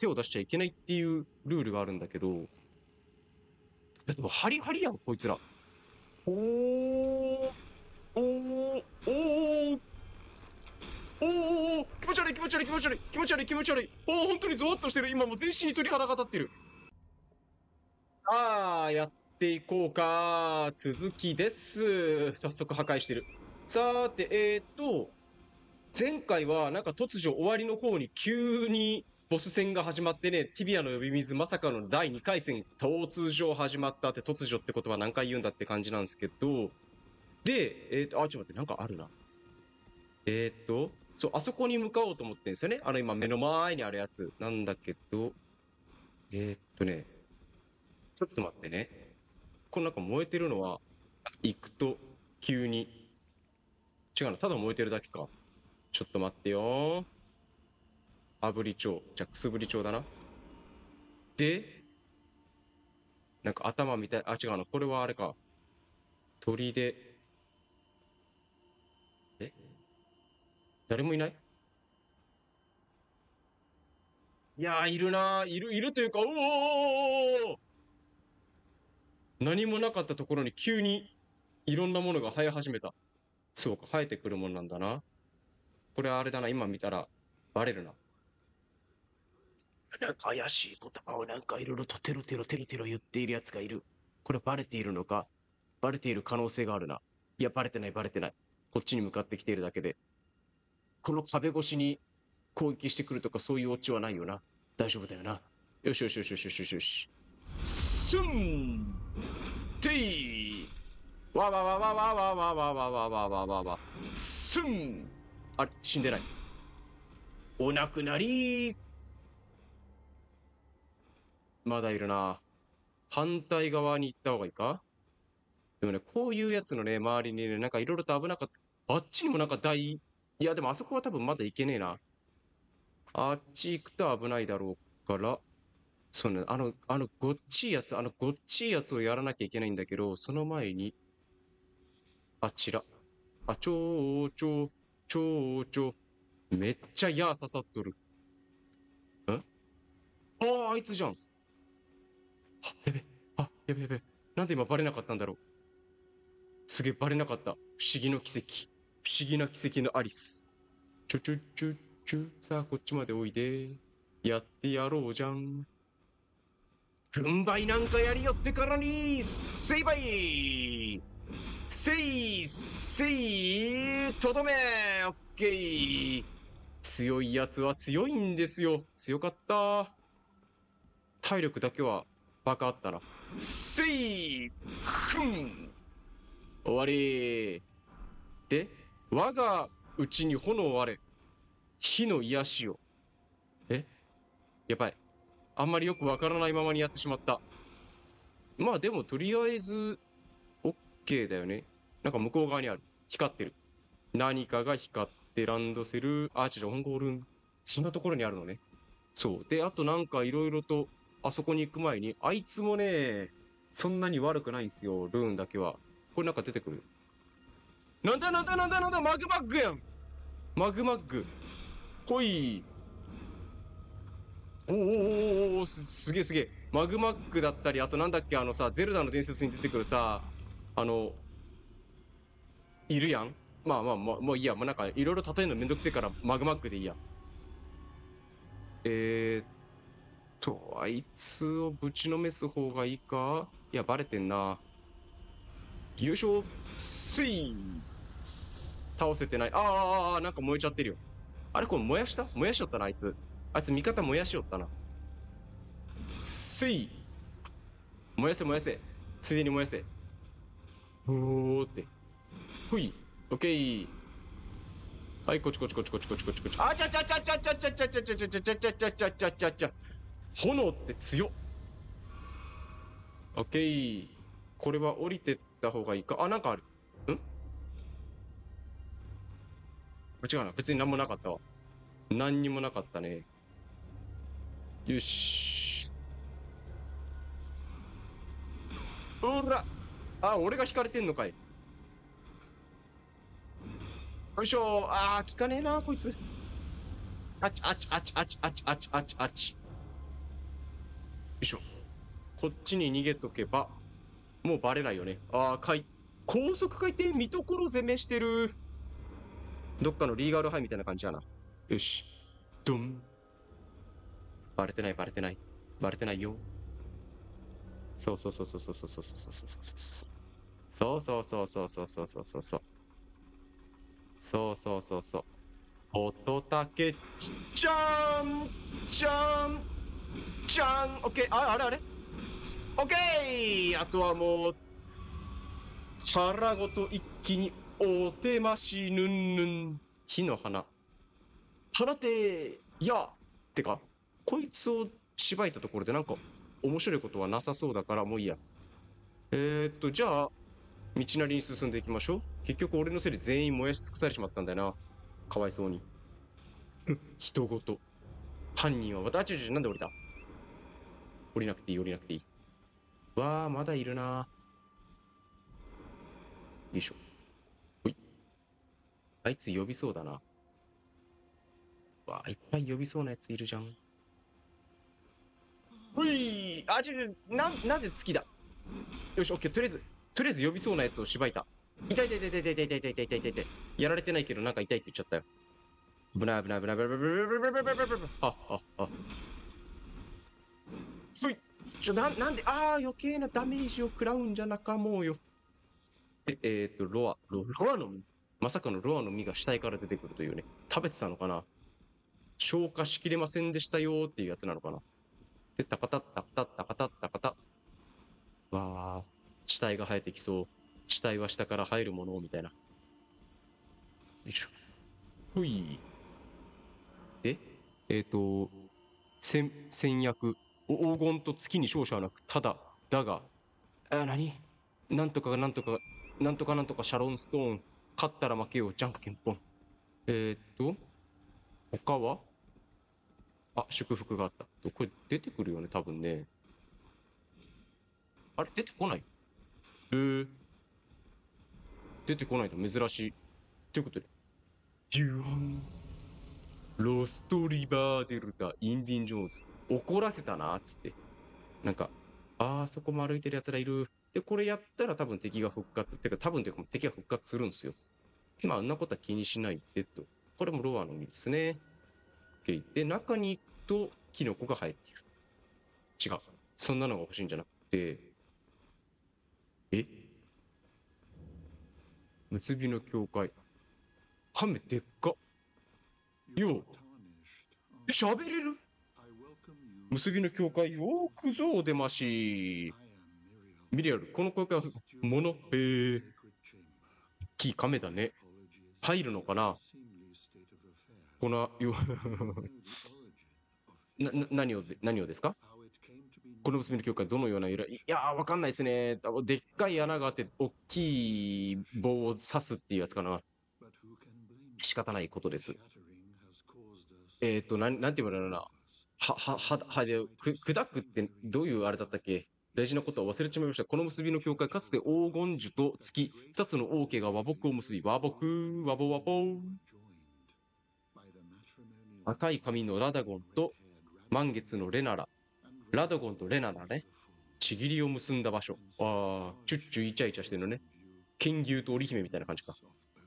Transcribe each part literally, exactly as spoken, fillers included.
手を出しちゃいけないっていうルールがあるんだけど、だってもうハリハリやん、こいつら。おー、おー、おー、おー、気持ち悪い気持ち悪い気持ち悪い気持ち悪い気持ち悪い。おー、本当にゾワッとしてる。今もう全身に鳥肌が立ってる。さあ、やっていこうか。続きです。早速破壊してる。さーて、えーっと、前回はなんか突如終わりの方に急にボス戦が始まってね、ティビアの呼び水まさかのだいにかい戦突如始まったって突如って言葉何回言うんだって感じなんですけど、で、えーっと、あ、ちょっと待って、なんかあるな。えーっと、そう、あそこに向かおうと思ってんですよね。あの今目の前にあるやつなんだけど、えーっとね、ちょっと待ってね。このなんか燃えてるのは、行くと急に、違うな、ただ燃えてるだけか。ちょっと待ってよ。炙り蝶。じゃあ、くすぶり蝶だな。で、なんか頭みたい、あ、違うな、これはあれか。鳥で、え誰もいない？いやー、いるなー。いる、いるというか、おお、何もなかったところに急にいろんなものが生え始めた。そうか、生えてくるもんなんだな。これはあれだな、今見たらバレるな。なんか怪しい言葉をなんかいろいろとテロテロテロテロ言っているやつがいる。これバレているのか？バレている可能性があるな。いや、バレてないバレてない。こっちに向かってきているだけで。この壁越しに攻撃してくるとかそういうオチはないよな。大丈夫だよな。よしよしよしよしよしよしよし。スンていわわわわわわわわわわわわわわ。スンあれ、死んでない。お亡くなり。まだいるな。反対側に行った方がいいか？でもね、こういうやつのね、周りにね、なんかいろいろと危なかった。あっちにもなんか大、いや、でもあそこは多分まだ行けねえな。あっち行くと危ないだろうから、そうね、あの、あの、ごっちいやつ、あの、ごっちいやつをやらなきゃいけないんだけど、その前に、あちら。あ、ちょうちょ、ちょうちょ、めっちゃ矢刺さっとる。んああ、あいつじゃん。あ、やべ、あ、やべやべ。なんで今バレなかったんだろう。すげえバレなかった。不思議の奇跡。不思議な奇跡のアリス。ちょちょちょちょ、さあこっちまでおいで。やってやろうじゃん。軍配なんかやりよってからに、せいばいせいせいとどめオッケー強いやつは強いんですよ。強かった。体力だけはバカあったな。せいふん終わりで、我がうちに炎あれ。火の癒しを。えやばい。あんまりよくわからないままにやってしまった。まあでもとりあえず、OK だよね。なんか向こう側にある。光ってる。何かが光ってランドセル、あ、違う、オンゴールン。そんなところにあるのね。そう。で、あとなんかいろいろと、あそこに行く前に、あいつもね、そんなに悪くないんですよ、ルーンだけは。これなんか出てくる。なんだなんだなんだなんだ、マグマッグやんマグマッグ。ほい。おーおーおーおーす、すげえすげえ。マグマックだったり、あとなんだっけ、あのさ、ゼルダの伝説に出てくるさ、あの、いるやん。まあまあまあ、もういいや。もうなんか、いろいろ例えるのめんどくせえから、マグマックでいいや。えーっと、あいつをぶちのめす方がいいか？いや、バレてんな。優勝スイ倒せてない。あーあー、あーなんか燃えちゃってるよ。あれこれ燃やした燃やしよったな、あいつ。あいつ味方燃やしよったな。スイ燃やせ燃やせ。ついでに燃やせ。おーって。ふい。オッケー。はい、こっちこっちこっちこっちこっちこっちこっち。あちゃちゃちゃちゃちゃちゃちゃちゃちゃちゃちゃちゃちゃちゃちゃちゃちゃちゃ。炎って強っ。オッケー。これは降りてった方がいいか。あ、なんかある。ん違うな。別に何もなかったわ。何にもなかったね。よし。ほら。あ、俺が引かれてんのかい。よいしょ。あー、効かねえな、こいつ。あちあちあちあちあちあちあちあち。 いしょ。こっちに逃げとけば、もうバレないよね。ああ、回、高速回転、見ところ攻めしてる。どっかのリーガルハイみたいな感じやな。よし。ドン。バレてない、バレてない。バレてないよ。そうそうそうそうそうそうそうそうそうそうそう。そうそうそうそうそうそうそうそうそう。そうそうそうそう。乙武ちゃんちゃんちゃんオッケーああれあれオッケーあとはもう、腹ごと一気にお手ましぬんぬん。火の花。放ていやてか、こいつをしばいたところでなんか面白いことはなさそうだからもういいや。えー、っと、じゃあ、道なりに進んでいきましょう。結局俺のせいで全員燃やし尽くされちまったんだよな。かわいそうに。人ごと。犯人は、あ、ちょちょ、なんで降りた？降りなくていい、降りなくていい。わあ、まだいるな。よいしょ。ほい。あいつ呼びそうだな。わあ、いっぱい呼びそうなやついるじゃん。ほいあ、ちょちょ、な、なぜ月だ？よし、オッケー、とりあえず、とりあえず呼びそうなやつをしばいた。痛い痛い痛い痛い痛い痛い痛い痛い痛い痛い痛い。やられてないけど、なんか痛いって言っちゃったよ。危ない危ない危ない危ない危ない危ない危ない危ない危ない危ない危ない。あ、あ、あ。ふい。ちょ、な、なんで、ああ、余計なダメージを食らうんじゃなかもうよ。え、えーっと、ロア、ロ、ロアの実まさかのロアの実が死体から出てくるというね。食べてたのかな？消化しきれませんでしたよーっていうやつなのかな？で、タカタッタカタッタカタッタカタ。わあ、死体が生えてきそう。死体は下から入るものみたいな。よいしょ。ほい。で、えっ、と、戦、戦略、お黄金と月に勝者はなく、ただ、だが、あ、何なんとかがなんとか、なんとかなんとかシャロンストーン、勝ったら負けよう、じゃんけんぽん。えっ、と、他はあ、祝福があった。これ出てくるよね、多分ね。あれ、出てこない？えー、出てこないと珍しい。ということで、ジュワン、ロストリバーデルタ、インディン・ジョーンズ。怒らせたな、つって。なんか、あー、そこも歩いてる奴らいる。で、これやったら多分敵が復活。てか、多分てか敵が復活するんですよ。まあ、あんなことは気にしないでと。これもロアの実ですね。OK。で、中に行くと、キノコが生えている。違う。そんなのが欲しいんじゃなくて、え結びの境界。亀でっか。よう。え、喋れる？結びの境界よーくぞお出まし。ミリアル、この境界は、もの、えー、キー亀だね。入るのかな？この、よ、な、な、何をで、何をですか？この結びの境界、どのような由来？いやー、わかんないですね。あでっかい穴があって、大きい棒を刺すっていうやつかな。仕方ないことです。えっと、なん、なんて言うんだろうな。は、は、は、はで、く、砕くってどういうあれだったっけ？大事なことは忘れちまいました。この結びの境界、かつて黄金樹と月、二つの王家が和睦を結び、和睦、和睦和睦。赤い髪のラダゴンと満月のレナラ。ラダゴンとレナラね。ちぎりを結んだ場所。ああ、チュッチュイチャイチャしてるのね。剣牛と織姫みたいな感じか。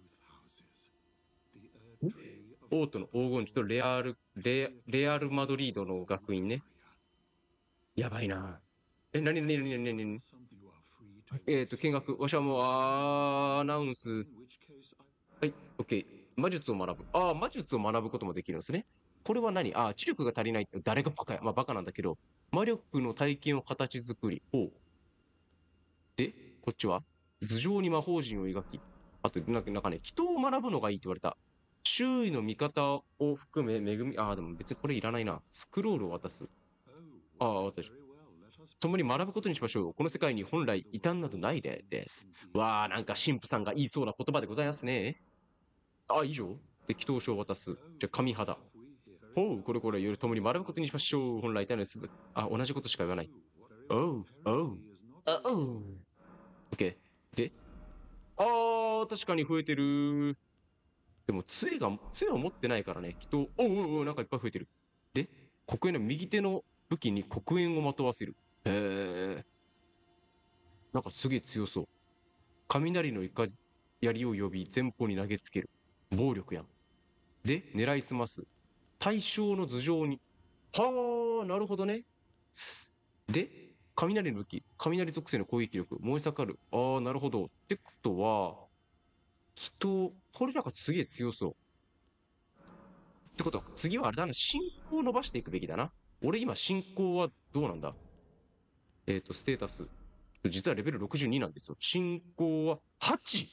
王都の黄金樹とレアル、レ、レアルマドリードの学院ね。やばいな。え、なになになになになにえっと、見学。わしはもう、あーアナウンス。はい、オッケー。魔術を学ぶ。ああ、魔術を学ぶこともできるんですね。これは何？ああ、知力が足りないって、誰がバカや。まあ、バカなんだけど、魔力の体験を形作り。おう。で、こっちは頭上に魔法陣を描き。あと、なんかなんかね、人を学ぶのがいいって言われた。周囲の見方を含め、恵み、ああ、でも別にこれいらないな。スクロールを渡す。ああ、私。共に学ぶことにしましょう。この世界に本来異端などないでです。わあ、なんか神父さんが言いそうな言葉でございますね。あ、以上適当書を渡す。じゃあ、神肌。ほう、これこれ、より共に学ぶことにしましょう。本来、たのすぐ、あ、同じことしか言わない。おう、おう、おう。オッケー。で、あー、確かに増えてる。でも、杖が、杖を持ってないからね、きっと、おうおうおう、なんかいっぱい増えてる。で、ここへの右手の武器に黒煙をまとわせる。へえ。なんかすげえ強そう。雷の怒り槍を呼び、前方に投げつける。暴力やん。で、狙いすます。対象の頭上に。はあ、なるほどね。で、雷の武器、雷属性の攻撃力、燃え盛る。ああ、なるほど。ってことは、きっと、これなんかすげえ強そう。ってことは、次はあれだな、進行を伸ばしていくべきだな。俺今、進行はどうなんだ？えっと、ステータス。実はレベルろくじゅうになんですよ。進行は はち！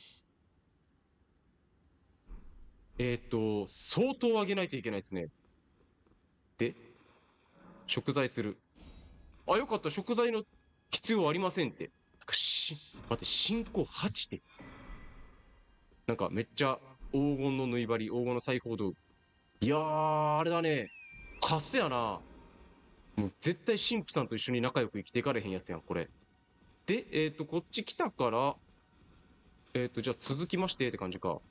えっと、相当上げないといけないですね。で、食材する。あ、よかった。食材の必要ありませんって。し、待って、進行はちって。なんかめっちゃ黄金の縫い針、黄金の裁縫道具。いやー、あれだね。カスやな。もう絶対神父さんと一緒に仲良く生きていかれへんやつやん、これ。で、えっと、こっち来たから、えっと、じゃあ続きましてって感じか。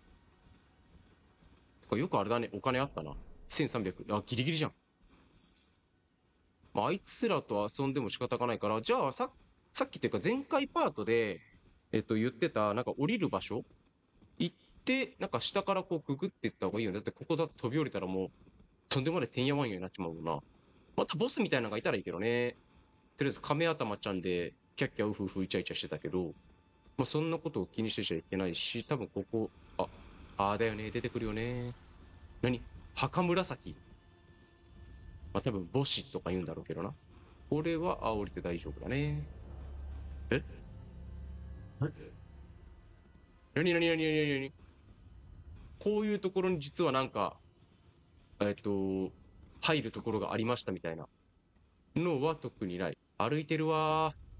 よくあれだね。お金あったな。せんさんびゃく。あ、ギリギリじゃん。まあ、あいつらと遊んでも仕方がないから、じゃあさ、さっきっていうか前回パートで、えっと、言ってた、なんか降りる場所行って、なんか下からこうくぐっていった方がいいよね。だってここだと飛び降りたらもう、とんでもないてんやわんやになっちまうもんな。またボスみたいなのがいたらいいけどね。とりあえず亀頭ちゃんで、キャッキャウフフイチャイチャしてたけど、まあそんなことを気にしてちゃいけないし、多分ここ、あ、ああだよね、出てくるよね。何？墓紫。まあ多分母子とか言うんだろうけどな。これは、あ、降りて大丈夫だね。ええなになになになになに？こういうところに実はなんか、えっと、入るところがありましたみたいなのは特にない。歩いてるわー。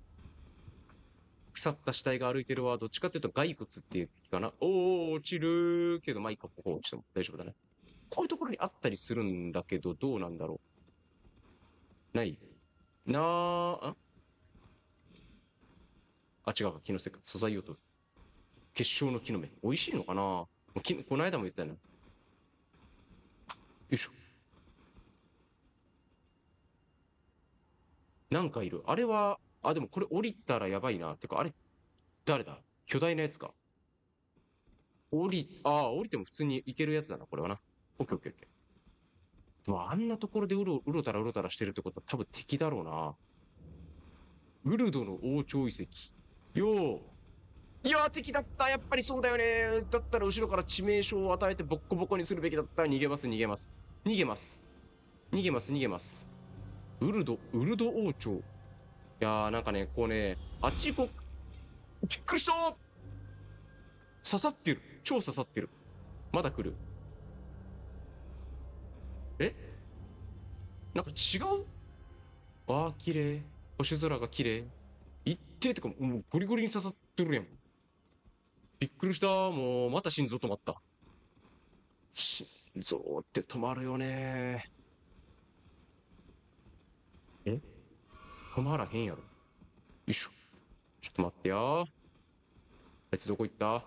腐った死体が歩いてるわ。どっちかっていうと骸骨っていう敵かな。おー、落ちるけど、まあいいか、ここ落ちても大丈夫だね。こういうところにあったりするんだけど、どうなんだろう。ないなー、ああ、違うか、木のせいか。素材を取る。結晶の木の芽。美味しいのかな？きこの間も言ったよな。よいしょ。なんかいる。あれは、あ、でもこれ降りたらやばいな。てか、あれ、誰だ？巨大なやつか。降り、ああ、降りても普通に行けるやつだな、これはな。オッケーオッケーオッケー。でもあんなところでうろうろたらうろたらしてるってことは多分敵だろうな。ウルドの王朝遺跡。よう。いやー、敵だった。やっぱりそうだよね。だったら後ろから致命傷を与えてボッコボコにするべきだった。逃げます、逃げます。逃げます。逃げます、逃げます。ウルド、ウルド王朝。いやー、なんかね、こうね、あっち行こう。びっくりしたー。刺さってる。超刺さってる。まだ来る。えなんか違う？ああ、綺麗。星空が綺麗。一定ってか、もうゴリゴリに刺さってるやん。びっくりした。もう、また心臓止まった。心臓って止まるよね。え止まらへんやろ。よいしょ。ちょっと待ってや。あいつどこ行った？ん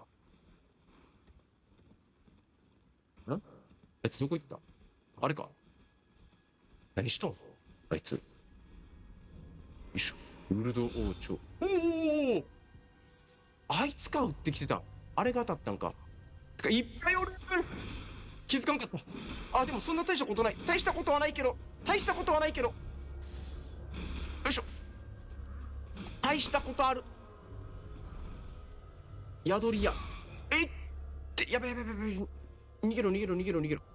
あいつどこ行った？あれか。何しとんあいつ。よいしょ。ウルド王朝。おおあいつか、撃ってきてた。あれが当たったんか。てか、いっぱいおる。気づかんかった。あ、でもそんな大したことない。大したことはないけど。大したことはないけど。よいしょ。大したことある。宿り屋。えいって、やべやべやべやべ。逃げろ逃げろ逃げろ逃げろ。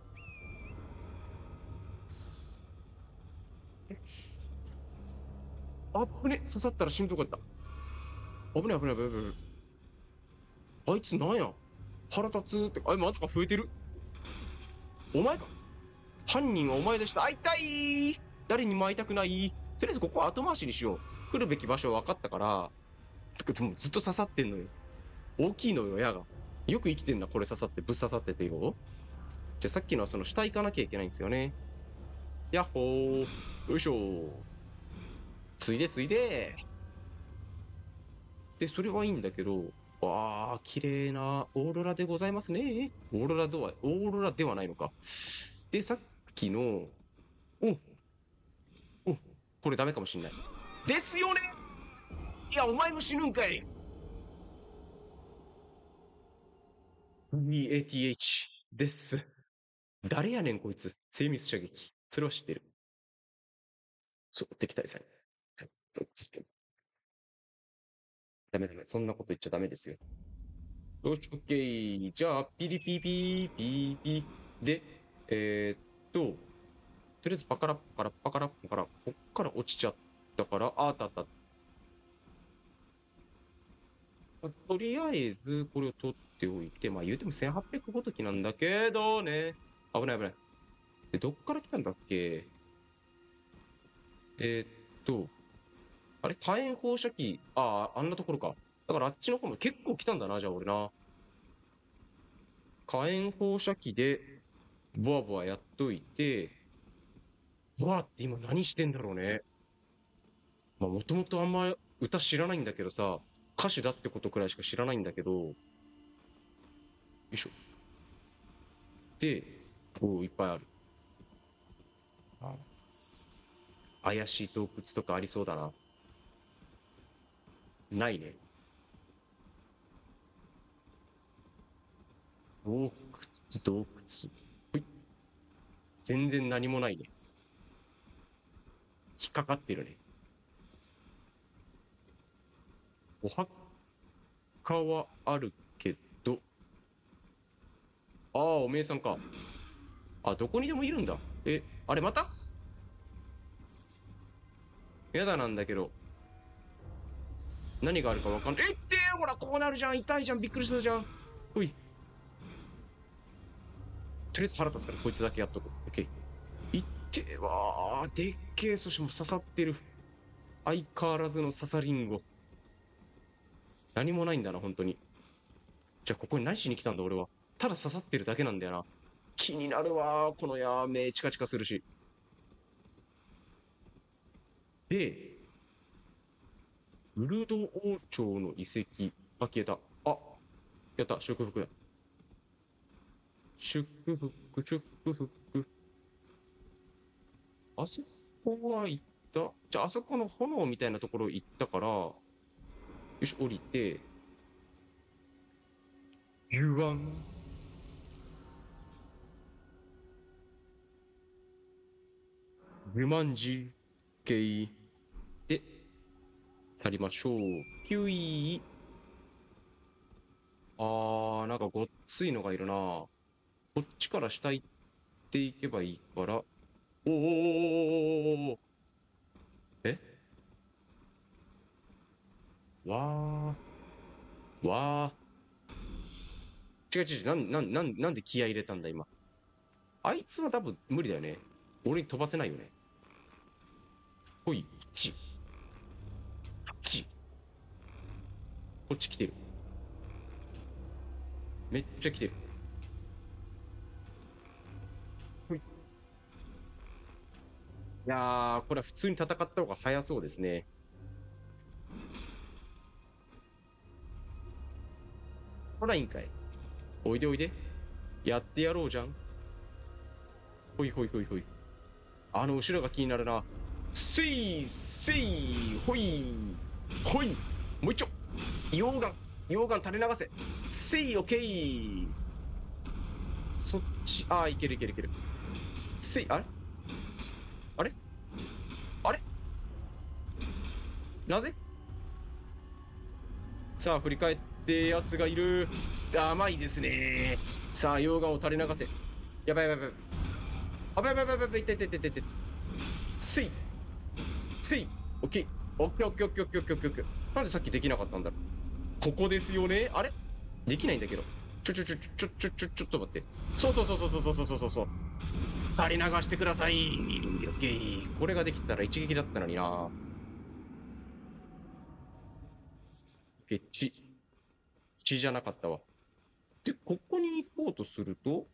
あぶね、刺さったら死ぬとこやった。危ない危ない危ない危ない。あいつなんや？腹立つって、あれ、まだか増えてる。お前か。犯人はお前でした。会いたい。誰にも会いたくない。とりあえずここは後回しにしよう。来るべき場所分かったから。てかでもずっと刺さってんのよ。大きいのよ、矢が。よく生きてんな、これ刺さって、ぶっ刺さっててよ。じゃあさっきのはその下行かなきゃいけないんですよね。やっほー。よいしょ。ついでついで。で、それはいいんだけど、わあ、綺麗なオーロラでございますね。オーロラでは、オーロラではないのか。で、さっきの、お、お、 これダメかもしんない。ですよね。いや、お前も死ぬんかい。ブイエーティーエイチ です。誰やねんこいつ。精密射撃。それは知ってる。そう、敵対され。ダメダメ。そんなこと言っちゃダメですよ。よし、オッケー。じゃあ、ピリピピピーピーで、えー、っと、とりあえずパカラッパカラッパカラッパカラ、こっから落ちちゃったから、あ、あったあった。とりあえず、これを取っておいて、まあ言うてもせんはっぴゃくごときなんだけどね。危ない危ない。で、どっから来たんだっけ。えー、っと、あれ、火炎放射器、ああ、あんなところか。だからあっちの方も結構来たんだな、じゃあ俺な。火炎放射器で、ボワボワやっといて、ボワって今何してんだろうね。まあ、もともとあんま歌知らないんだけどさ、歌手だってことくらいしか知らないんだけど、よいしょ。で、おういっぱいある。あ、怪しい洞窟とかありそうだな。ないね。洞窟、洞窟。ほい。全然何もないね。引っかかってるね。お墓はあるけど、ああ、おめえさんか。あ、どこにでもいるんだ。え、あれまたやだなんだけど。何があるかわかんない。えってー、ほら、こうなるじゃん。痛いじゃん。びっくりしたじゃん。ほい。とりあえず腹立つから、こいつだけやっとこう。オッケー。いってーわー。でっけえ。そしてもう刺さってる。相変わらずの刺さリンゴ。何もないんだな、本当に。じゃあ、ここに何しに来たんだ、俺は。ただ刺さってるだけなんだよな。気になるわー。このやーめチカチカするし。で、ウルド王朝の遺跡。あ、消えた。あ、やった。祝福だ。祝福、祝福。あそこは行った。じゃあ、あそこの炎みたいなところ行ったから、よし、降りて、ユワン。ルマンジケイで、やりましょう。ピュイー。あー、なんかごっついのがいるな。こっちから下行っていけばいいから。おーおーおーおーおー。えわー。わー。違う違う違う。なん、なん、なん、なんで気合い入れたんだ、今。あいつは多分無理だよね。俺に飛ばせないよね。ほい、ち、ち。こっち来てる。めっちゃ来てる。ほい。いやー、これは普通に戦った方が早そうですね。ほらいいんかい。おいでおいで。やってやろうじゃん。ほいほいほいほい。あの後ろが気になるな。せいせいほいほい。もう一丁。溶岩。溶岩垂れ流せ。せいオッケー。そっち、あー、いけるいけるいける。せい、あれあれあれなぜさあ、振り返ってやつがいる。甘いですね。さあ、溶岩を垂れ流せ。やばいやばいやばい。あばいやばいやばいやばい。いててててて。せい。せい。オッケー。オッケーオッケーオッケーオッケーオッケーオッケーオッケー。なんでさっきできなかったんだろう。ここですよね。あれできないんだけど。ちょちょちょちょちょちょちょっと待って。そうそうそうそうそうそうそうそうそう。垂れ流してください。オッケー。これができたら一撃だったのにな。オッケー。ち。血じゃなかったわ。で、ここに行こうとすると、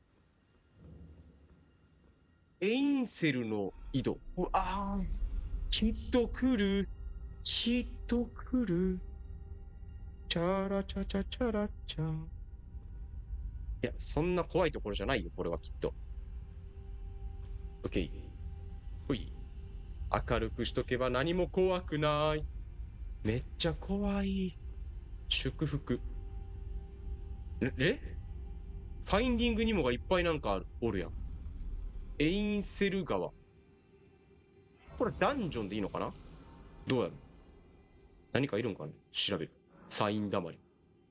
エインセルの井戸。うわー、きっと来る。きっと来る。チャラチャチャチャラチャ。いや、そんな怖いところじゃないよ、これはきっと。オッケー。ほい。 明るくしとけば何も怖くない。めっちゃ怖い。祝福。ええファインディングにもがいっぱいなんかあるおるやん。エインセル川。これダンジョンでいいのかな。どうやる。何かいるんかね調べる。サインだまり。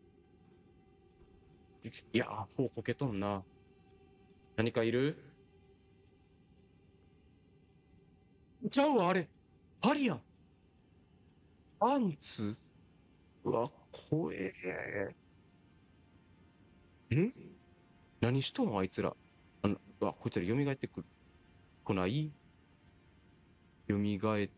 いやー、ほうこけとんな。何かいる。ちゃうわ、あれ。ありやん。パンツ。うわ、怖え。え何しとんあいつら。あの、うわ、こいつら蘇ってくる。来ない蘇って、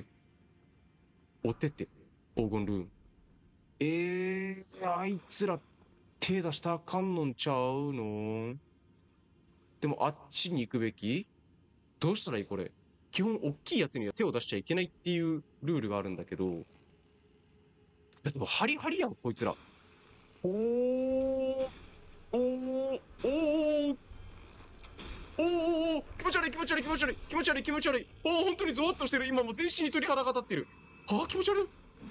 おてて。黄金ルーン。えー、あいつら手出したらあかんのんちゃうの。でもあっちに行くべき。どうしたらいいこれ。基本大きいやつには手を出しちゃいけないっていうルールがあるんだけど、だってもうハリハリやん、こいつら。おー、おー、おー、おー、気持ち悪い気持ち悪い気持ち悪い気持ち悪い気持ち悪い。おー、本当にゾワッとしてる。今もう全身に鳥肌が立ってる。あー、気持ち悪い。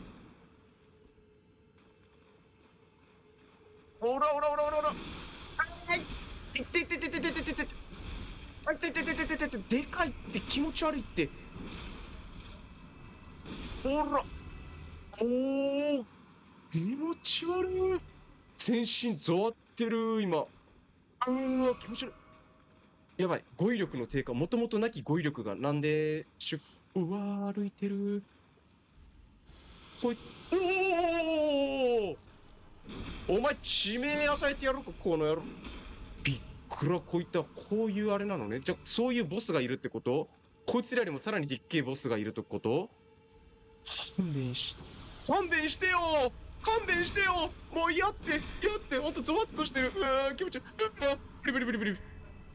おらおらおらおらおら。はい。いっていっていっていっていっていっていって。あ、いっていっていっていっていって。でかいって気持ち悪いって。おら。おー、気持ち悪い。全身ゾワってる、今。うーわ、気持ち悪い。やばい。語彙力の低下。もともとなき語彙力がなんで、しゅ、うわー、歩いてる。こい、おー、お前、地名与えてやろうか、この野郎。びっくら、こういった、こういうあれなのね。じゃ、そういうボスがいるってこと。こいつらよりもさらにでっけえボスがいるってこと。勘弁し、勘弁してよ。勘弁してよ。もうやって、やって、ほんとゾワッとしてる。うわー、気持ち悪い。うわー、ブリブリブリブリ。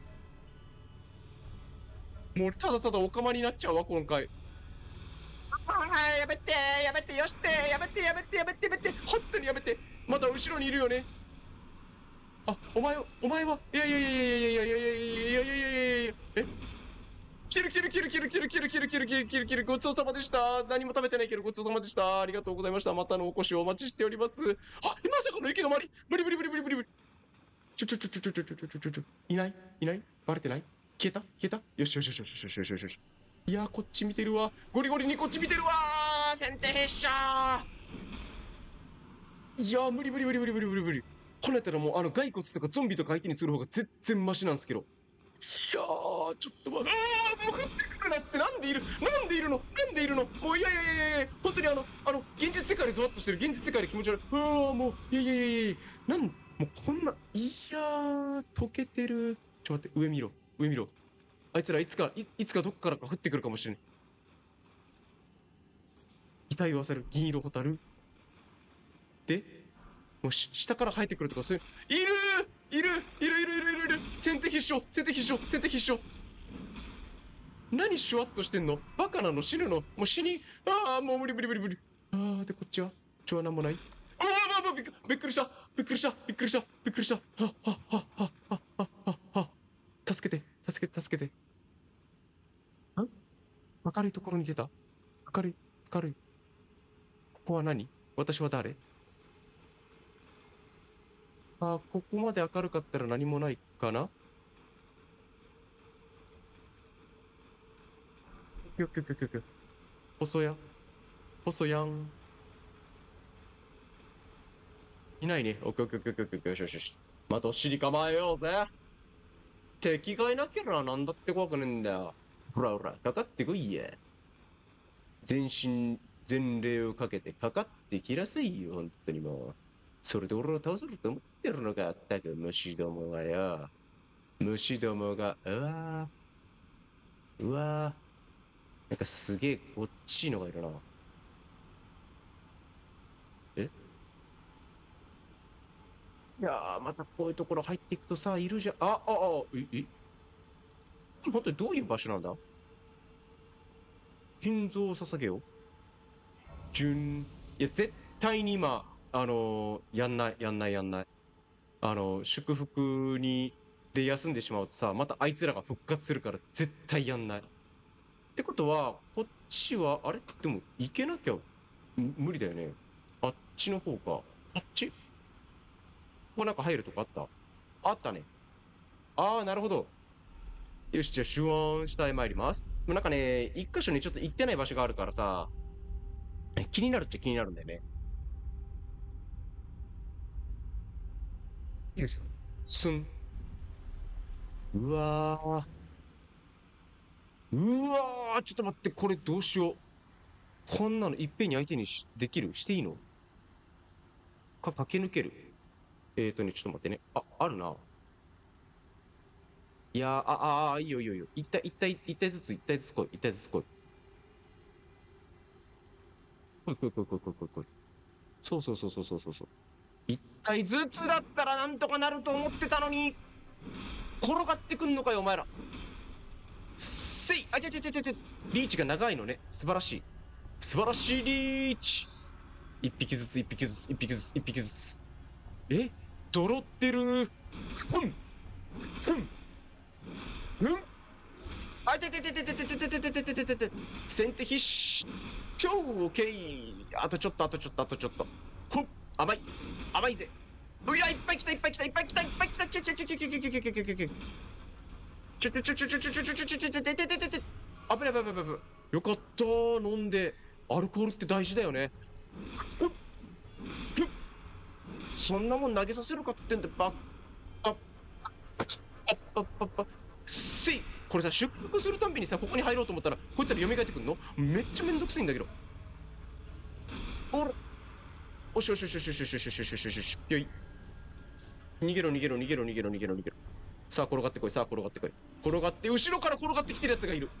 もうただただオカマになっちゃうわ、今回。ああ、やめて、やめて、よして、やめて、やめて、やめて、やめて、本当にやめて。まだ後ろにいるよね。あ、お前は、お前は、いやいやいやいやいやいやいやいやいやいやいやいやいやいや、え、キルキルキルキルキルキルキルキルキルキルキル、ごちそうさまでした。何も食べてないけどごちそうさまでした。ありがとうございました。またのお越しをお待ちしております。あ、まさかの行き止まり。ブリブリブリブリブリブリ。ちょちょちょちょちょちょちょちょちょちょ。いないいないバレてない。消えた消えた。よしよしよしよしよしよしよしよし。いやー、こっち見てるわ。ゴリゴリにこっち見てるわー。先手必勝。いやー、無理無理無理無理無理無理無理。これやったらもうあの骸骨とかゾンビとか相手にする方が全然マシなんですけど。いやー、ちょっと待って、あー、もう降ってくるなって、なんでいる、なんでいるの、なんでいるの、もういやいやいやいや、本当にあの、あの、現実世界でゾワッとしてる、現実世界で気持ち悪い、うわー、もう、いやいやいやいや、なん、もうこんな、いやー、溶けてる、ちょっと待って、上見ろ、上見ろ、あいつらいつか、いいつかどっからか降ってくるかもしれない。遺体を漁る銀色ホタルで、もうし下から生えてくるとか、そういう、いるいるいるいるいるいるいる、先手必勝、先手必勝、先手必勝。何シュワッとしてんの、バカなの、死ぬの、もう死に、ああ、もう無理無理無理無理。ああ、で、こっちはちょはなんもない。ああ、まあ、びっくびっくりした、びっくりした、びっくりした、びっくりした。はっはっはっはっはっはっはっ。助けて、助けて、助けて。ん明るいところに出た。明るい、明るい。ここは何。私は誰。ああ、ここまで明るかったら何もないかな。よきょきょきょきょ。細や。細やん。いないね。おきょきょきょきょきょ。よしよしよし。またお尻構えようぜ。敵がいなければなんだって怖くねえんだよ。ほらほら、かかってこいや。全身全霊をかけてかかってきなさいよ、本当にもう。それで俺を倒せると思ってるのか、あったく虫どもがよ。虫どもが、うわー、うわー、なんかすげえごっちいのがいるな。えいやー、またこういうところ入っていくとさ、いるじゃん。あ、あ、あ、え、え、本当にどういう場所なんだ。心臓を捧げよう。順、いや、絶対に今、あのーやんない、やんない、やんない。あの、祝福に、で休んでしまうとさ、またあいつらが復活するから絶対やんない。 てことは、こっちは、あれでも、行けなきゃ、む無理だよね。あっちの方か。こっちここなんか入るとこあった？あったね。ああ、なるほど。よし、じゃあ、シュワーン下へ参ります。もうなんかね、一箇所にちょっと行ってない場所があるからさ、気になるっちゃ気になるんだよね。よいしょ。すん。うわー。うわー、ちょっと待って、これどうしよう。こんなのいっぺんに相手にしできるしていいのか、駆け抜ける。えーとね、ちょっと待ってね。あ、あるな。いやー、あ、あ、あ、いいよいいよいいよ。一体、一体、一体ずつ、一体ずつ来い。一体ずつ来い。来い来い来い来い来い来い来い。そうそうそうそうそうそうそう。一体ずつだったらなんとかなると思ってたのに、転がってくんのかよ、お前ら。せいあ、ててててて。リーチが長いのね。素晴らしい。素晴らしいリーチ。一匹ずつ、一匹ずつ、一匹ずつ、一匹ずつ。えドロってる。うん。うん。うん。あ、ててててててててててててててて。先手必死。超オッケー。あとちょっと、あとちょっと、あとちょっと。ほっ。甘い。甘いぜ。うや、いっぱい来た、いっぱい来た、いっぱい来た、いっぱい来た。きゃきゃきゃきゃきゃきゃきゃきゃきゃきゃきゃきゃ。ちょちょちょちょちょちょちょちょちょちょちょちょててててて。あぶねあぶねあぶねあぶね。よかったー。飲んで。アルコールって大事だよね。そんなもん投げさせるかってんで、ばっ、あっ、あっ、あっ、あっ、あっ、せい。これさ、出国するたんびにさ、ここに入ろうと思ったら、こいつら蘇ってくんのめっちゃめんどくせえんだけど。おら、おしおしおしおしおしおしおしおしおしおしおしおし。よい。逃げろ逃げろ逃げろ逃げろ逃げろ逃げろ。さあ転がってこい、さあ転がってこい。転がって、後ろから転がってきてるやつがいる。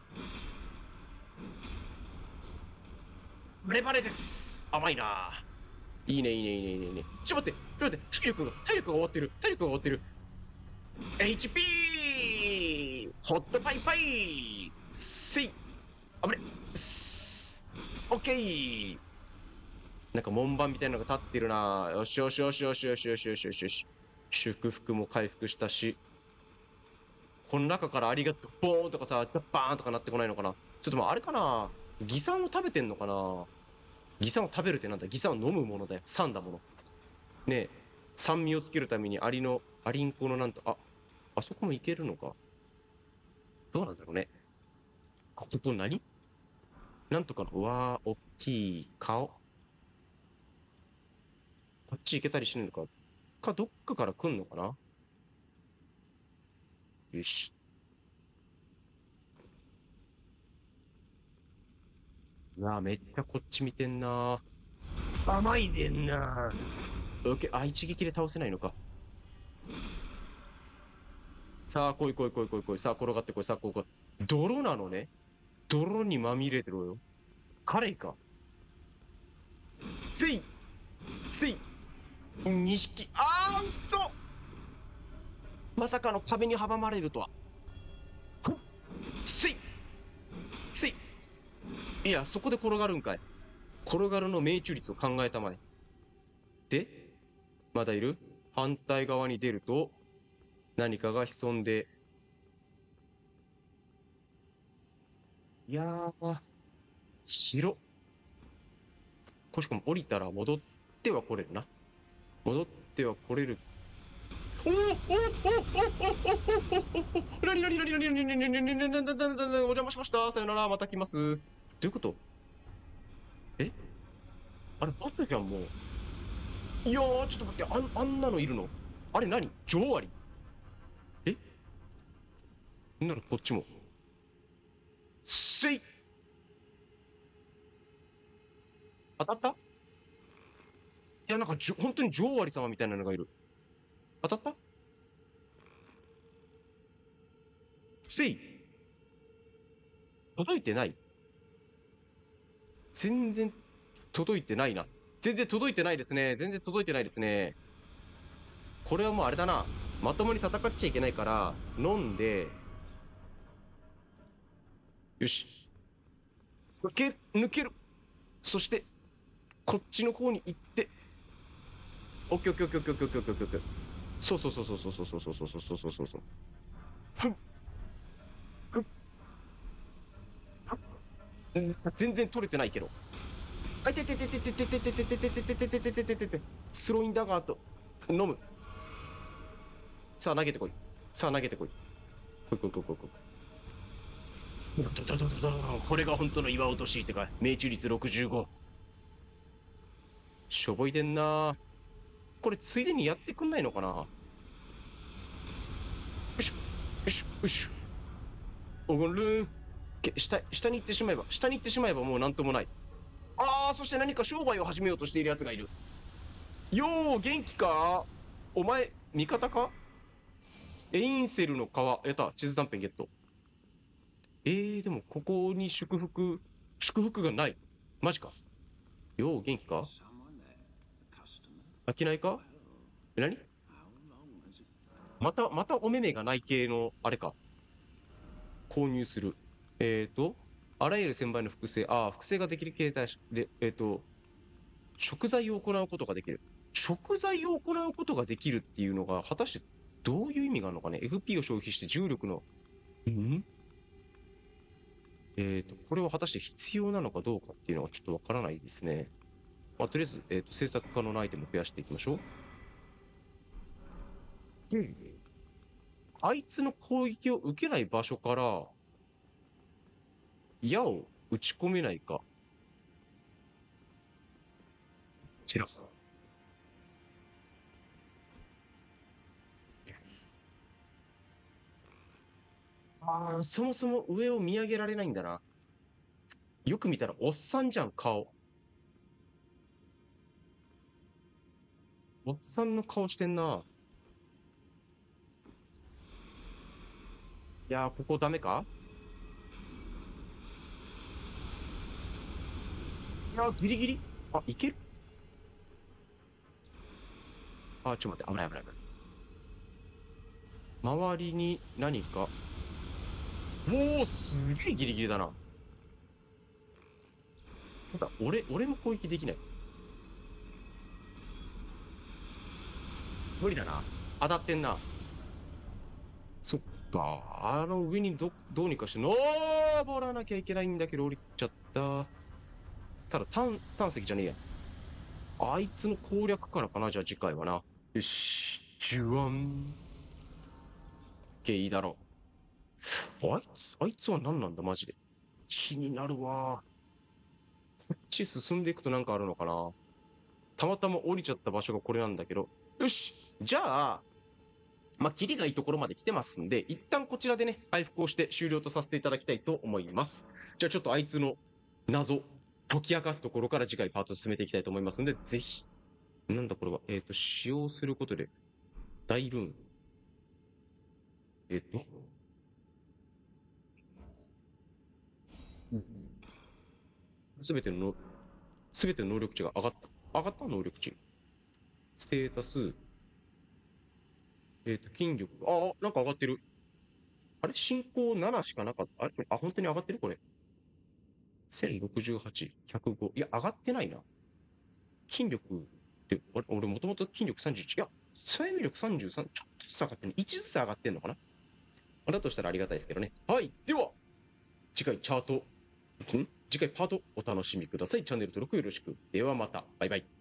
バレバレです。甘いな。いいねいいねいいねいいねいいね。ちょっと待って、ちょっと待って、体力が、体力が終わってる。体力が終わってる。エイチピー! ホットパイパイせいあぶねすオッケー。なんか門番みたいなのが立ってるな。よしよしよしよしよしよしよしよしよし。祝福も回復したし、この中からありがとう、ボーンとかさ、バーンとかなってこないのかな。ちょっとまあ、あれかな。擬酸を食べてんのかな。擬酸を食べるってなんだ。擬酸を飲むものだよ。酸だもの。ねえ。酸味をつけるためにアリの、アリンコのなんと、あ、あそこもいけるのか。どうなんだろうね。ここ何なんとかの、うわー、おっきい顔。こっち行けたりしないのか。か、どっかから来んのかな。よし。うわー、めっちゃこっち見てんなー。甘いでんなー。オッケー、あ、一撃で倒せないのか。さあ、来い来い来い来い来い。さあ、転がってこい。さあ、こい来い。泥なのね。泥にまみれてろよ。カレイか。ついついにひき。あー、嘘まさかの壁に阻まれるとは。ほっついついいや、そこで転がるんかい。転がるの命中率を考えたまえ。で、まだいる反対側に出ると、何かが潜んで、いやー、広。これしかも降りたら戻っては来れるな。戻っては来れる。おおおおおおおおおなになになになになになになになになになになになにお邪魔しました。さよなら、また来ます。どういうこと？えあれ、バスじゃん、もう。いやー、ちょっと待って、あん、あんなのいるの？あれ何？女アリ？えならこっちも。せい当たった？いや、なんかじょ、本当に女アリ様みたいなのがいる。当たった？せい届いてない？全然届いてないな。全然届いてないですね。全然届いてないですね。これはもうあれだな。まともに戦っちゃいけないから、飲んで、よし。抜け、抜ける。そして、こっちの方に行って、オッケーオッケーオッケーオッケーオッケーオッケーオッケーオッケー。そうそうそうそうそうそうそうそうそうそうそうそうそう。ふん、ふん。 全然取れてないけど。あいててててててててててててててててててて。スローインダガーと、飲む。さあ投げてこい。さあ投げてこい。こいこいこいこいこい。これが本当の岩落としってか、命中率ろくじゅうご。しょぼいでんな。これついでにやってくんないのかな。よいしょ、よいしょ、よいしょ。おごるん。下、下に行ってしまえば、下に行ってしまえばもうなんともない。ああ、そして何か商売を始めようとしている奴がいる。よう、元気か。お前、味方か。エインセルの皮、やった、地図断片ゲット。えー、でもここに祝福、祝福がない。マジか。よう、元気か。飽きないか。え、何。また、またお目目がない系の、あれか。購入する。えーと、あらゆる専売の複製。ああ、複製ができる形態で、えーと、食材を行うことができる。食材を行うことができるっていうのが、果たしてどういう意味があるのかね。エフピー を消費して重力の、んえっと、これは果たして必要なのかどうかっていうのはちょっとわからないですね。まあ、とりあえず、えっと、制作可能なアイテムを増やしていきましょう。で、あいつの攻撃を受けない場所から、矢を打ち込めないか。こちら。ああ、そもそも上を見上げられないんだな。よく見たらおっさんじゃん、顔。おっさんの顔してんな。いやー、ここダメか。いやー、ギリギリ。あ、いける。あ、ちょっと待って、危ない危ない危ない。周りに何か。おお、すげえギリギリだな。ただ、俺、俺も攻撃できない。無理だな。当たってんな。そっか。あの上にど、どうにかして、登らなきゃいけないんだけど降りちゃった。ただ、単、単石じゃねえや。あいつの攻略からかな、じゃあ次回はな。よし、ジュワン。けいいだろう。あいつ、あいつは何なんだ、マジで。気になるわ。こっち進んでいくとなんかあるのかな。たまたま降りちゃった場所がこれなんだけど。よし、じゃあ、まあ、キリがいいところまで来てますんで、一旦こちらでね、回復をして終了とさせていただきたいと思います。じゃあちょっとあいつの謎、解き明かすところから次回パート進めていきたいと思いますので、ぜひ。なんだこれは。えっ、ー、と、使用することで、大ルーン。えっ、ー、と、すべての、すべての能力値が上がった。上がった能力値。ステータス。えっ、ー、と、筋力。ああ、なんか上がってる。あれ進行ななしかなかった。あれあ、本当に上がってるこれ。せんろくじゅうはち、ひゃくご。いや、上がってないな。筋力って、俺、俺もともと筋力さんじゅういち。いや、生命力さんじゅうさん、ちょっとずつ上がってる。いちずつ上がってんのかな。だとしたらありがたいですけどね。はい。では、次回チャート、ん次回パートお楽しみください。チャンネル登録よろしく。ではまた。バイバイ。